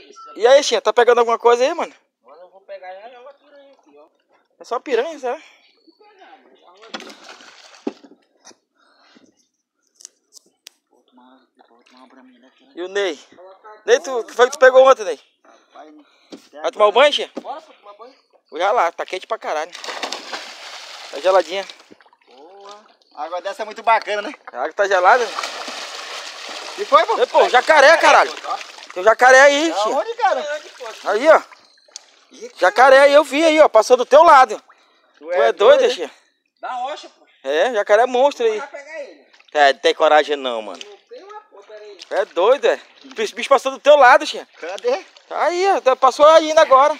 E aí, Xinha, tá pegando alguma coisa aí, mano? Agora eu vou pegar já é uma piranha aqui, ó. É só piranha, sabe? E o Ney? Ney, o que foi que tu pegou ontem, Ney? Vai tomar o banho, Xinha? Bora pra tomar banho. Vou já lá, tá quente pra caralho. Tá geladinha. Boa. A água dessa é muito bacana, né? A água tá gelada. E foi, pô? Ei, pô, jacaré, caralho. Tem um jacaré aí, Xinha. Onde, cara? Aí, ó. Jacaré aí, eu vi aí, ó. Passou do teu lado. Tu é doido, Xinha? Da rocha, pô. É, jacaré monstro aí. Vai pegar ele. É, não tem coragem não, mano. Não tem uma pô, peraí. É doido, é. O bicho passou do teu lado, Xinha. Cadê? Tá aí, ó. Passou aí ainda agora.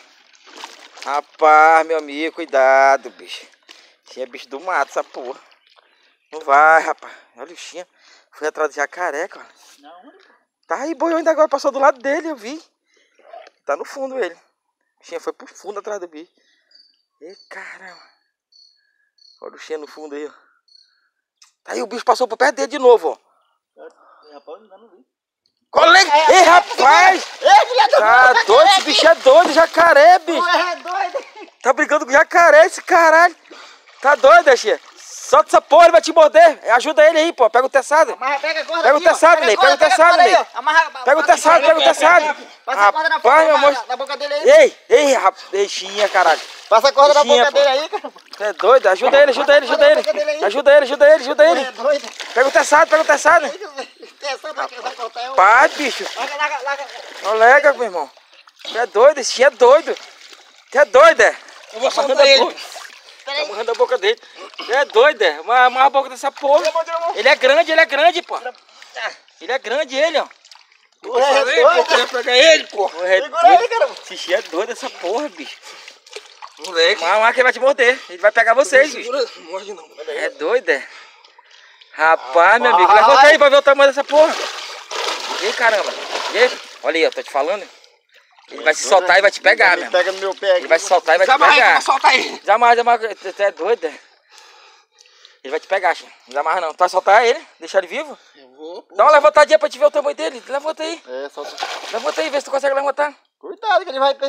Rapaz, meu amigo, cuidado, bicho. Xinha é bicho do mato, essa porra. Não vai, rapaz. Olha o Xinha. Foi atrás do jacaré, cara. Não, Tá aí, boiou ainda agora. Passou do lado dele, eu vi. Tá no fundo ele. O Xinha foi pro fundo atrás do bicho. Ê, caramba. Olha o Xinha no fundo aí, ó. Tá aí, o bicho passou por perto dele de novo, ó. rapaz, ainda não vi. Colega! Ei, rapaz! Ei, filha da Tá puta, doido, esse bicho é doido, jacaré, bicho. Tu é doido. Tá brincando com jacaré, esse caralho. Tá doido, Xinha? Solta essa porra, ele vai te morder. Ajuda ele aí, pô. Pega o teçado. Amarra, pega a corda Pega o aqui, ó. teçado, Ney. Pega o teçado, Ney. Pega o teçado, pega o teçado. Passa a corda na boca dele aí. Ei, rapaz. Ei, Xinha, caralho. Passa a corda na Xinha, boca pô. dele aí, cara. É doido? Ajuda ele, ajuda ele, ajuda ele. Ajuda ele, ajuda ele, ajuda Tu ele. é doido. Pega o teçado, pega o teçado. Essa vai cortar eu. Pai, bicho. Larga. Colega, meu irmão. Tu é doido, esse Xinha é doido. Tu é doido, é? Eu vou soltar ele. Tá amarrando a boca dele. É doido, é? Amarra a boca dessa porra. Ele é grande, pô. Ele é grande, ele, ó. Tu é doido. Pegar ele, pô. Segura aí, cara. Esse Xinha é doido, essa porra, bicho. Moleque. Mas que ele vai te morder. Ele vai pegar vocês, bicho. Não morde não. É doido, é? Rapaz, meu amigo. Levanta aí pra ver o tamanho dessa porra. Ih, caramba. E aí? Olha aí, eu tô te falando. Ele vai se soltar e vai te pegar, meu irmão. Pega no meu pé aqui. Ele vai se soltar e vai te pegar. Solta aí. Desamarra. Tu é doido, é? Ele vai te pegar, Xinha. Não desamarra não. Tu vai soltar ele? Deixar ele vivo? Eu vou. Dá uma levantadinha pra te ver o tamanho dele. Levanta aí. É, solta. Levanta aí, vê se tu consegue levantar. Cuidado que ele vai.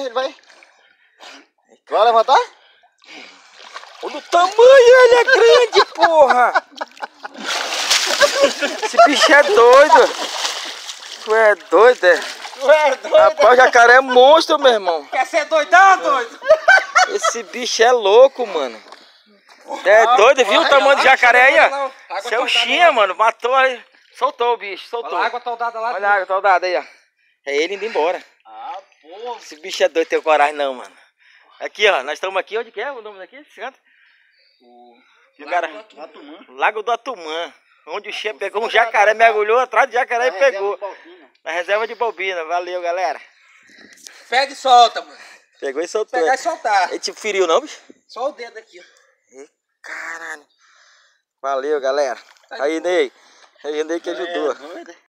Vai levantar? Olha o tamanho, ele é grande, porra. Esse bicho é doido. Tu é doido, é? Tu é doido. Rapaz, o jacaré é monstro, meu irmão. Quer ser doidão, doido? Esse bicho é louco, mano. Tu é doido, viu o tamanho do jacaré aí, ó? Esse é o Xinha, mano. Matou aí. Soltou o bicho, soltou. Olha a água toldada lá. Olha a água toldada aí, ó. É ele indo embora. Ah, porra. Esse bicho é doido, tem coragem não, mano. Aqui, ó. Nós estamos aqui. Onde que é o nome daqui? Esse canto? Lago do Atumã. Onde o Xinha pegou um jacaré, mergulhou atrás do jacaré e pegou. Na reserva de Balbina. Valeu, galera. Pega e solta, mano. Pegou e soltou. Pegar e soltar. Ele te feriu não, bicho? Só o dedo aqui, ó. Caralho. Valeu, galera. Aí, Ney. Aí, Ney que ajudou.